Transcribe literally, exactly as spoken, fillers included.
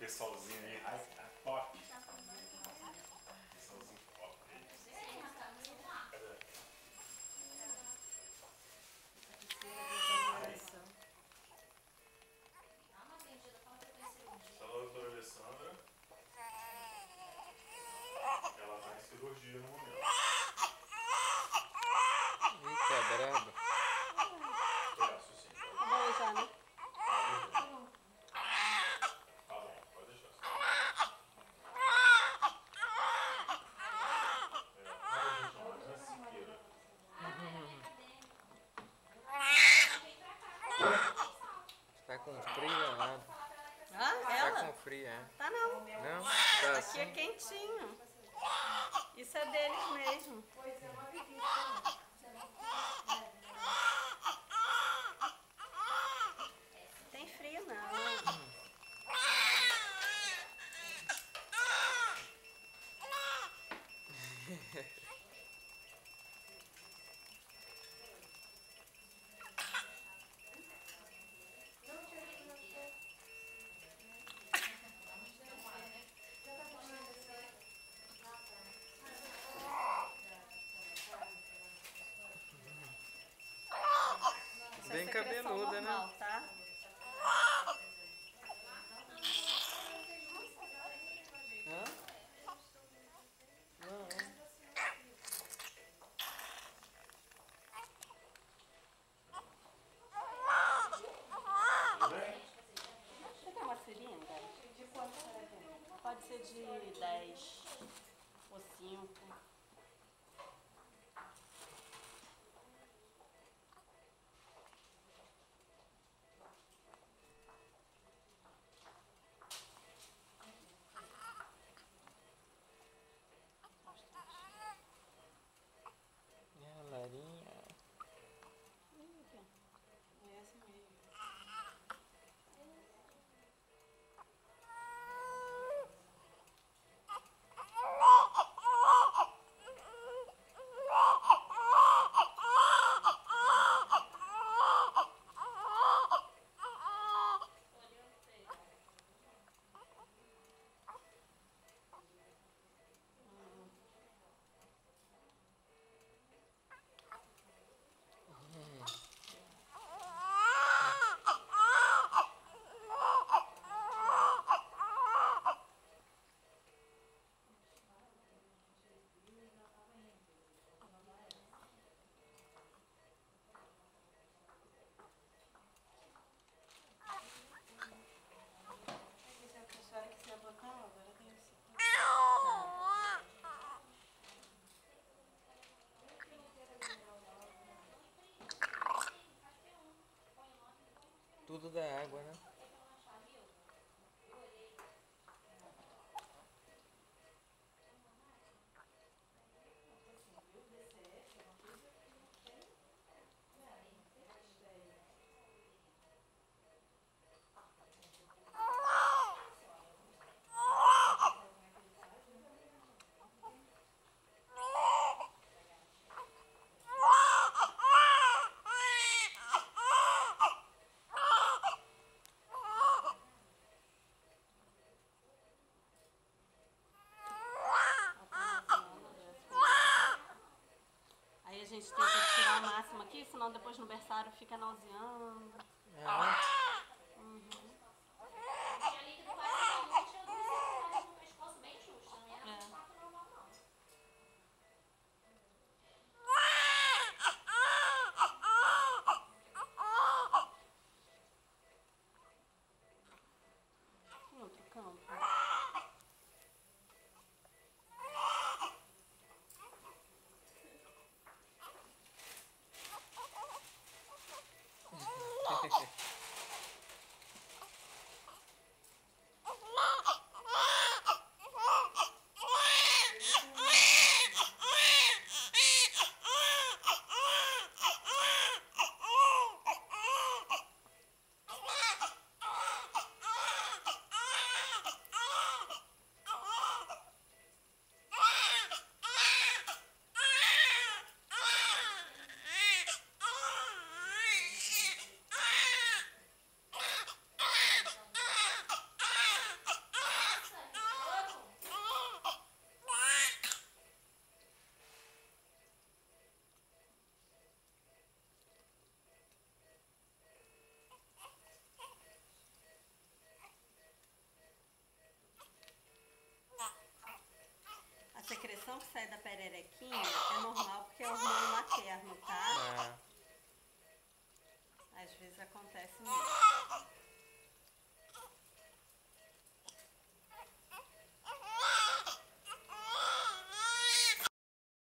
Pessoalzinho aí, ai, tá top. Pessoalzinho top aí. Cadê? Essa é a doutora Alessandra. Ela tá em cirurgia no momento. Eita, brabo. Peço sim. Tá bom já, né? Tá bom, pode deixar. Tá com frio, nada. Ah, Tá ela? com frio, é? Tá não. Não? Tá Aqui assim? é quentinho. Isso é deles mesmo. Tem frio não. Bem Essa é secreção cabeluda, normal, né? tá? Hã? Não. Você quer uma seringa? De quanto será que é? Pode ser de dez ou cinco. E a Larinha? É essa mesmo. Tudo da água, né? Aí a gente tenta tirar o máximo aqui, senão depois no berçário fica nauseando. É. Uhum. Em outro campo. que sai da pererequinha é normal porque é hormônio materno, tá? Ah, Às vezes acontece mesmo.